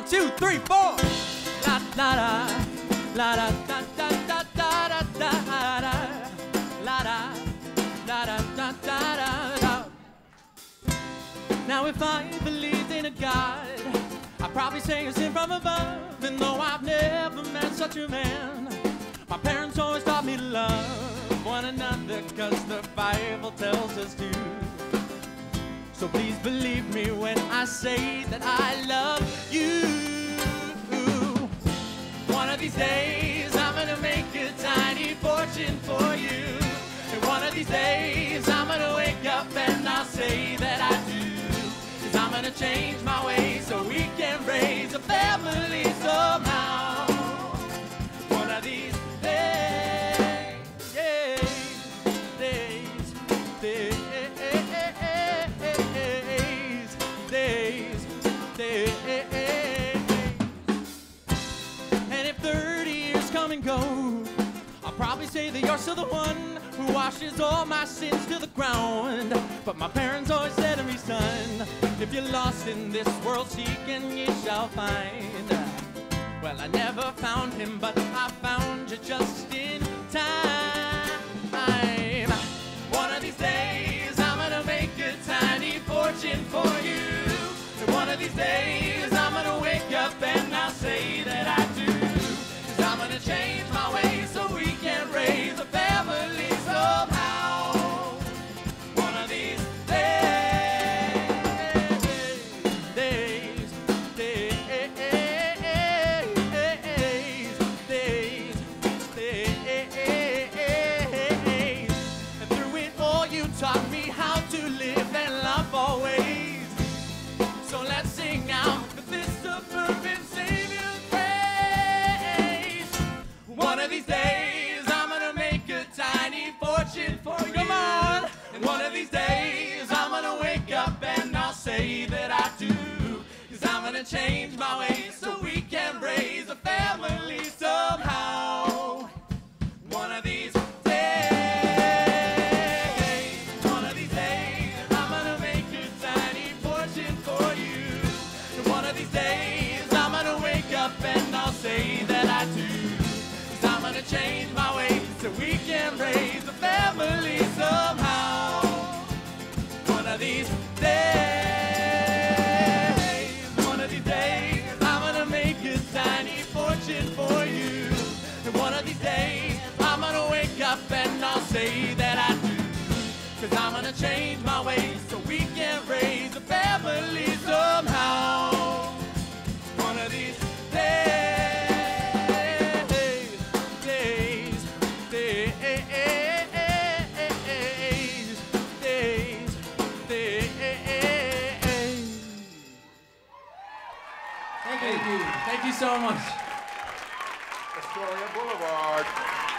1, 2, 3, 4. La la la, la da da da da da da da da, la da da da da da da. Now if I believed in a God, I'd probably say it's in from above. And though I've never met such a man, my parents always taught me to love one another, 'cause the Bible tells us to. So please believe me when I say that I love you. One of these days I'm gonna make a tiny fortune for you. And one of these days I'm gonna wake up and I'll say that I do. 'Cause I'm gonna change my ways so we can raise a family somehow. One of these days, days. And if 30 years come and go, I'll probably say that you're still the one who washes all my sins to the ground. But my parents always said to me, son, if you're lost in this world seeking, you shall find. Well, I never found him, but I found you just in time. One of these days I'm gonna make a tiny fortune for you. And one of these days I'm gonna wake up and I'll say that I do. 'Cause I'm gonna change my ways so we can raise a family somehow. One of these And through it all you taught me how to live and love always. So let's sing out for this suburban Savior's praise. One of these days I'm gonna make a tiny fortune for you. Come on! And one of these days I'm gonna wake up and I'll say that I do. 'Cause I'm gonna change my ways so we can raise a family somehow. One of these and I'll say that I do. 'Cause I'm gonna change my ways so we can raise a family somehow. One of these days, one of these days, I'm gonna make a tiny fortune for you. And one of these days, I'm gonna wake up and I'll say that I do. 'Cause I'm gonna change my ways so we can raise a family somehow. One of these Thank you so much. Astoria Boulevard.